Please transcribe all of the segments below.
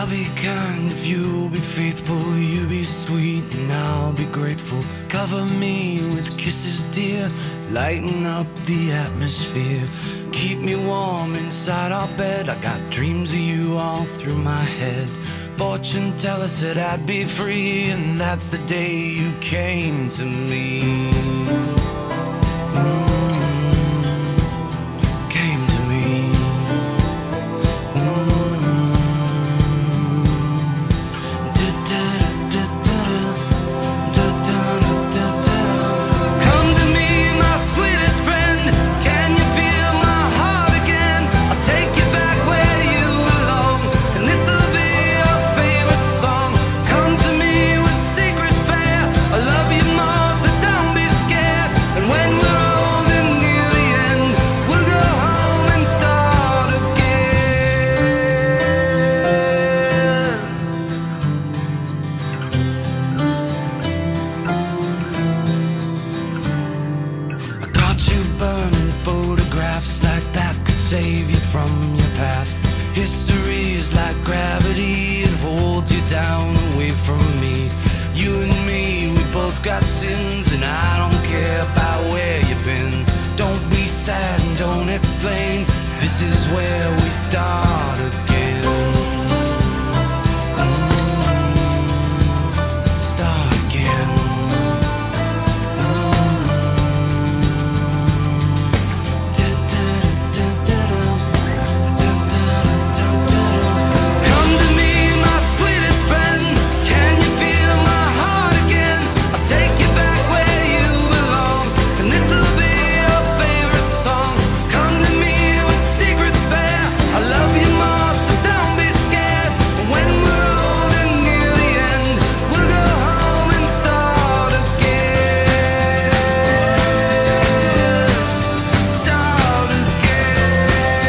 be kind if you'll be faithful. You be sweet and I'll be grateful. Cover me with kisses, dear. Lighten up the atmosphere. Keep me warm inside our bed. I got dreams of you all through my head. Fortune teller said I'd be free, and that's the day you came to me. Came to me. Come to me, my sweetest friend. Can you feel my heart again? I'll take you back where you belong, and this'll be your favorite song. Come to me with secrets bare. I love you more, so don't be scared. And when we're old and near the end, we'll go home and start again. I got you burning photographs like that could save you from your past. History is like gravity, it holds you down away from me. You and me, we both got sins, and I don't care about where you've been. Don't be sad and don't explain. This is where we start again. Start again. Come to me, my sweetest friend. Can you feel my heart again? I'll take you back where you belong, and this'll be your favorite song. Come to me with secrets bare. I love you more, so don't be scared. And when we're old and near the end, we'll go home and start again. Start again.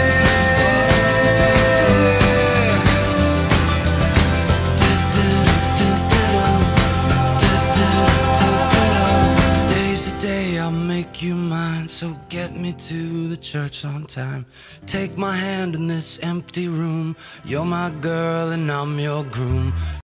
Today's the day I'll make you mine, so get me to the church on time. Take my hand in this empty room. You're my girl and I'm your groom.